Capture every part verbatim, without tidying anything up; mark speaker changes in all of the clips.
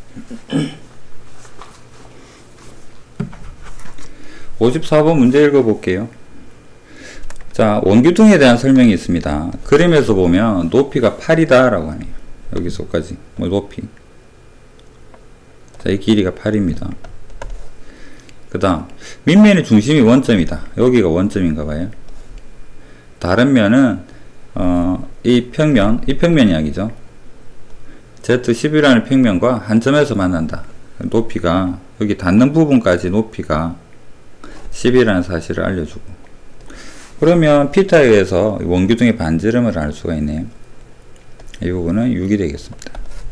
Speaker 1: 오십사 번 문제 읽어볼게요. 자, 원기둥에 대한 설명이 있습니다. 그림에서 보면 높이가 팔이다 라고 하네요. 여기서까지 뭐 높이, 자, 이 길이가 팔입니다. 그 다음 밑면의 중심이 원점이다. 여기가 원점인가봐요. 다른 면은 어, 이 평면, 이 평면 이야기죠. 제트 십이라는 평면과 한 점에서 만난다. 높이가 여기 닿는 부분까지 높이가 십이라는 사실을 알려주고, 그러면 피타에 의해서 원기둥의 반지름을 알 수가 있네요. 이 부분은 육이 되겠습니다.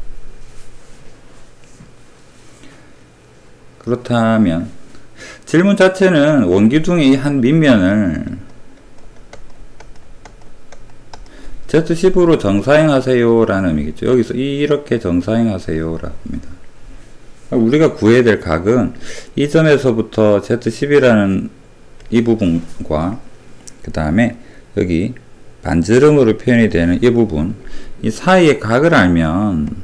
Speaker 1: 그렇다면 질문 자체는 원기둥의 한 밑면을 제트 십으로 정사행하세요 라는 의미겠죠. 여기서 이렇게 정사행하세요 라고 합니다. 우리가 구해야 될 각은 이 점에서부터 제트 십이라는 이 부분과 그 다음에 여기 반지름으로 표현이 되는 이 부분, 이 사이의 각을 알면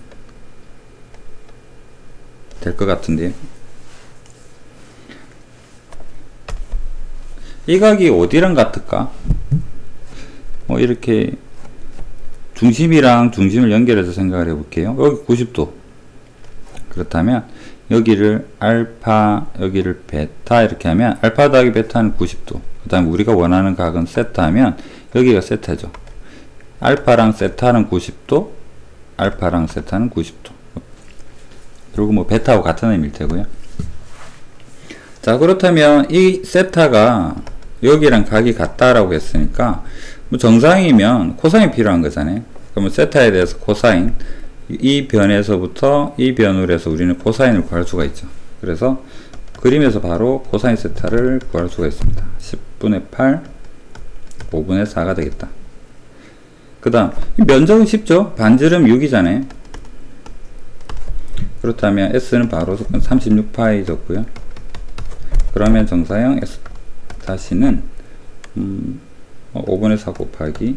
Speaker 1: 될 것 같은데요. 이 각이 어디랑 같을까? 뭐 이렇게 중심이랑 중심을 연결해서 생각을 해볼게요. 여기 구십 도. 그렇다면 여기를 알파, 여기를 베타 이렇게 하면 알파 더하기 베타는 구십 도. 그 다음에 우리가 원하는 각은 세타 하면 여기가 세타죠. 알파랑 세타는 구십 도, 알파랑 세타는 구십 도. 그리고 뭐 베타하고 같은 의미일 테고요. 자, 그렇다면 이 세타가 여기랑 각이 같다라고 했으니까 뭐 정상이면 코사인 필요한 거잖아요. 그러면 세타에 대해서 코사인, 이 변에서부터 이 변으로 해서 우리는 코사인을 구할 수가 있죠. 그래서 그림에서 바로 코사인 세타를 구할 수가 있습니다. 십분의 팔, 오분의 사가 되겠다. 그 다음 면적은 쉽죠. 반지름 육이잖아요. 그렇다면 S는 바로 삼십육 파이 줬고요. 그러면 정사형 S 다시는 음, 오분의 사 곱하기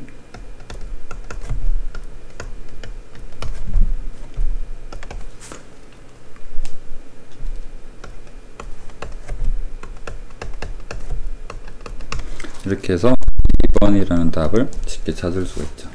Speaker 1: 이렇게 해서 이 번이라는 답을 쉽게 찾을 수가 있죠.